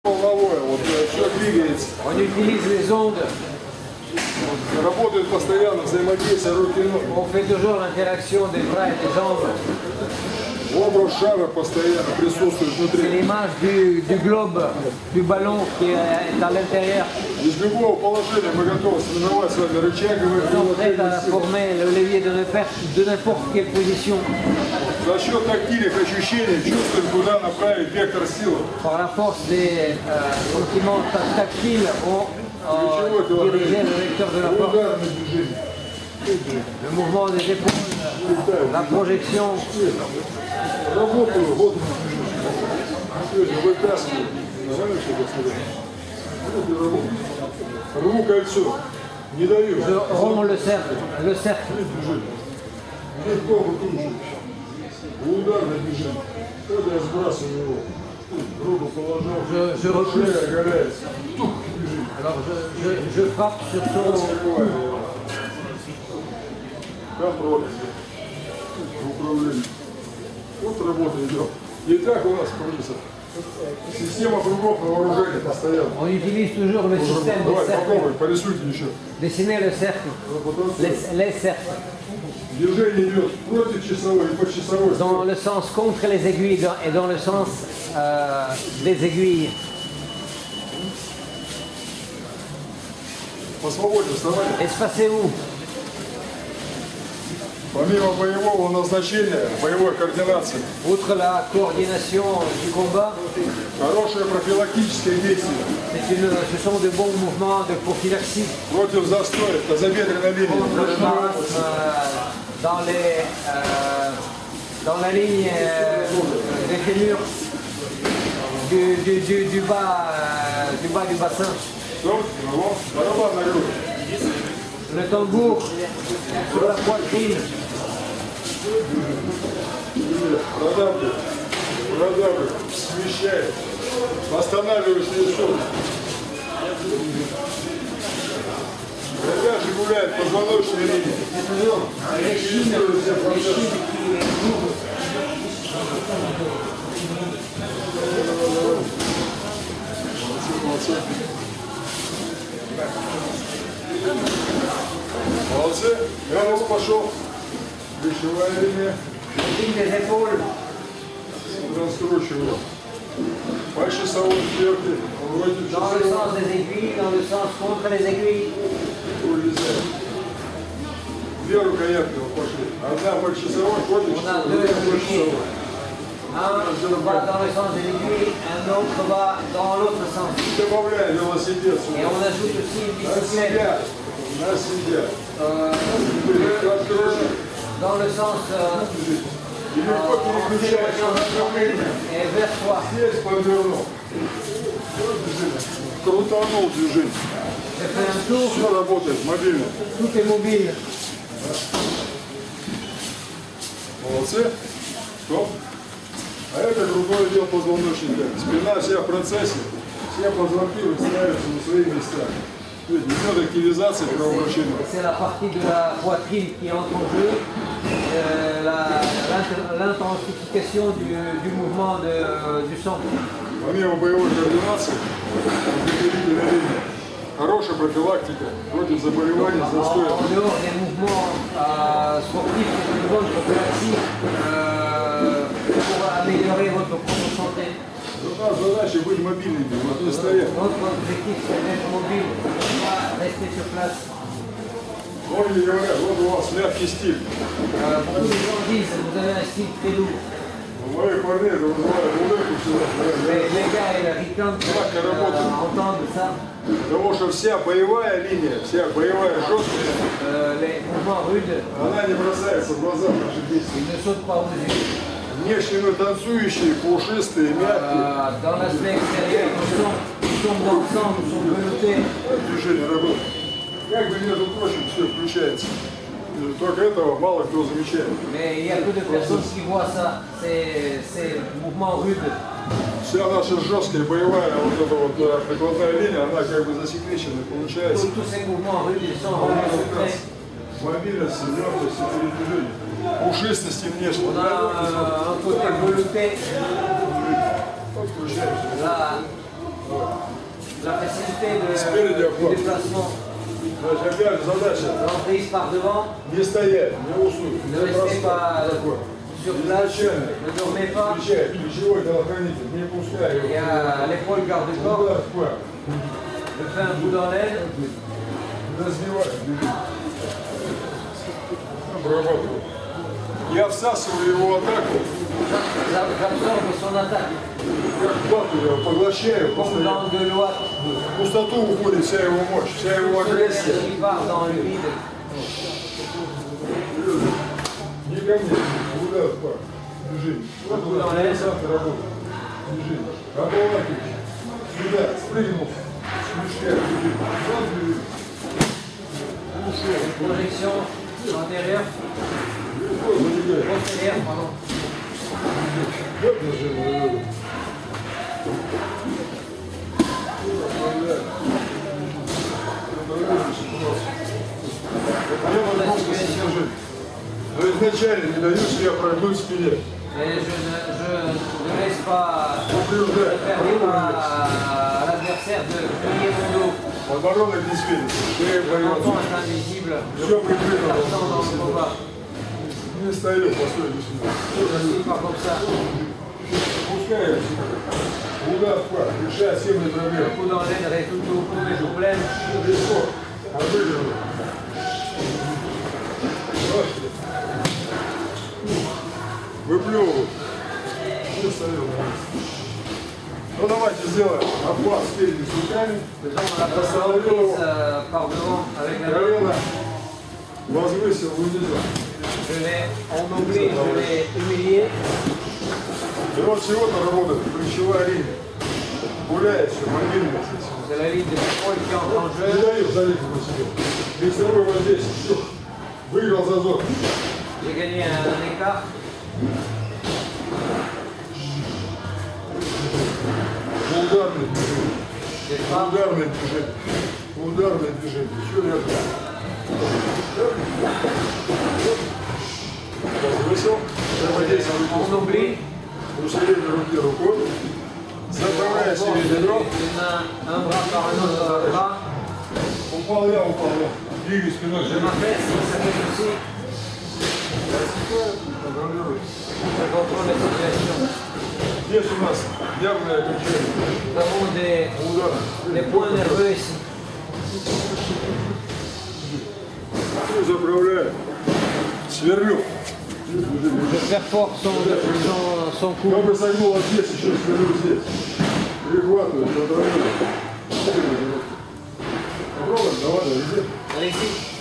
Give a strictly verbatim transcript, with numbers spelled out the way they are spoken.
Волновое, вот все двигается. On utilise les ondes. Работает постоянно взаимодействие руки и ног. On fait toujours l'interaction des bras et des jambes. Образ шара постоянно присутствует C'est внутри. l'image du, du globe, du ballon qui est à l'intérieur. Из любого положения мы готовы соревновать с вами рычаговые Nous sommes prêts à former le levier de n'importe quelle position. За счет тактильных ощущений чувствуем, куда направить вектор силы. Par la force des euh, sentiments tactiles, on euh, dirige le vecteur de la force. Ударное движение. Le mouvement des épaules, la projection. Работаю, вот сегодня вытаскиваю. Нормально все посмотрели? Вот и работаю. Рву кольцо. Не даю. Je romps le cercle, le cercle. Легко выкручиваюсь. Ударное движение. Вот я сбрасываю его. Руку положил. Je, je repousse. Шея оголяется. Тук, движение. Alors je, je, je frappe sur son... Контроль. Управление. Вот работа идет. И так у нас крутится. Система кругов на вооружении постоянно. On utilise toujours le système des Давай, cercles. попробуй, порисуйте еще. Dessiner le cercle, les, les cercles. Движение идет против часовой и по часовой. Dans le sens contre les aiguilles et dans le sens euh, des aiguilles. Посвободнее вставайте. Espacez-vous. Помимо боевого назначения, боевой координации, Outre la coordination du combat, хорошее профилактическое действие c'est une, ce sont de bons mouvements de prophylaxie. против застоя, тазобедренной линии. Contre le marasme euh, dans, les, euh, dans la ligne euh, des fémurs du, du, du, du, bas, euh, du bas du bassin. Стоп, вот, барабан на грудь. Le tambour sur la poitrine. Продавливай, продавливай, смещай, останавливаешь лицо. Когда же гуляет позвоночная линия? Фиксирует все процессы. Молодцы, молодцы. Молодцы. Галус пошел. Плечевая линия. Ligne des épaules. Раскручиваю. По часовой стрелке. Вроде Dans le часовой. sens des aiguilles, dans le sens contre les aiguilles. Улезай. Две рукоятки вот пошли. Одна по часовой, ходит On a часовой, deux другая по aiguilles. часовой. Un va dans le sens des aiguilles, un autre va dans l'autre sens. Добавляй велосипед Et сюда. on ajoute aussi une На bicyclette. себя. На себя. Euh, Открой. dans le sens euh, И легко переключаешься en направление. et vers toi. Здесь повернул. Крутанул движение. J'ai fait un tour, Все работает, мобильно. tout est mobile. Молодцы. Стоп. А это грудное отдел позвоночника. Спина вся в процессе. Все позвонки выстраиваются на свои места. Видите, идет активизация кровообращения. C'est la partie de la poitrine qui entre en jeu, euh, la- l'int- l'intensification du, du mouvement de- du sang. Помимо боевой координации, разделительная линия. Хорошая профилактика против заболеваний, En, застоя. en dehors des mouvements euh, sportifs, c'est une bonne prophylaxie euh, pour améliorer votre propre santé. У нас задача быть мобильными, вот не стоять. Votre objectif c'est d'être mobile, pas rester sur place. Многие говорят, вот у вас мягкий стиль. Euh, beaucoup de gens disent que vous avez un style très lourd. У моих парней это вызывает улыбку всегда. Les, les gars et les ricains euh, entendent ça. Потому что вся боевая линия, вся боевая жесткость, Euh, les mouvements rudes, она не бросается в глаза в наших действиях. ils ne sautent pas aux yeux. Внешне мы танцующие, пушистые, мягкие. Euh, dans l'aspect extérieur, ils sont, ils sont dansants, ils sont veloutés. Движение работает. Как бы, между прочим, все включается. Только этого мало кто замечает. Mais il y a peu de personnes qui voient ça, ces, ces mouvements rudes. Вся наша жесткая боевая вот эта вот э, прикладная линия, она как бы засекречена получается. Tous, tous ces mouvements rudes, ils sont rendus secrets. Мобильность, легкость, передвижение. Пушистости внешне. On a euh, un côté velouté, Подключаемся. là, la facilité de, Speridi du acolo. déplacement. Значит, опять же задача L'emprise par devant, не стоять, не уснуть. ne restez pas Такой. sur place, ne dormez pas. Включай, ключевой телохранитель, не пускай его. Il y a l'épaule garde-corps, Удар вправо. je fais un coup dans l'aile, Разбивай. Обрабатывай. Я всасываю его атаку, j'absorbe son attaque. как бату я его поглощаю, Comme постоянно. dans de l'Ouest, В пустоту уходит вся его мощь, вся его агрессия. l'énergie part dans le vide. Не ко мне, удар вправо. Движение. Вот туда, завтра работа. Движение. Оболакивай. Сюда, спрыгнул. Смешка, движение. Вот движение. Projection antérieure, Легко забегай. postérieure, pardon. Вот движение. Но изначально не даю себе прогнуть спине. Et je ne, je ne laisse pas Упреждать. permettre à, à l'adversaire de plier mon dos. Оборона не светит. Шея Le menton боится. est invisible. Все прикрыто. Partant dans le combat. Не стою, постой, иди сюда. Je ne suis pas comme ça. Пускай я сюда. Удар вправо. Решай семь проблем. Coup dans l'aile, résout tout, coup de joue pleine. Легко. Обыгрывай. Бросьте. Выплевывай. Не стою. Ну давайте сделаем обхват спереди с руками. Faisons la reprise euh, par devant avec la main. Колено возвысил внизу. Je l'ai ennobli, je l'ai humilié. И вот всего-то работает плечевая линия. Гуляет все, мобильность. C'est la ligne de l'épaule qui entre en Не jeu. даю залить на себе. Лицевой вот здесь. Все. Выиграл зазор. J'ai gagné un écart. Ударное движение. J'ai pas. Ударное движение. Ударное движение. Еще рядом. Возвысил. Взаимодействие руки. Ennobli. Усиление руки рукой. Заправляя себе бедро. Une main, un bras par un autre bras. Упал я, упал я. Двигай спиной. Je m'affaisse, ça fait aussi. Контролируй. Je contrôle la situation. Здесь у нас нервное окончание. Nous avons des, Удар. des points nerveux ici. Заправляю. Сверлю. Je perfore son, son, son cou. Я бы согнул вот здесь, еще сверлю здесь. Перехватываю, контролирую. Попробуем, давай, иди. Allez-y.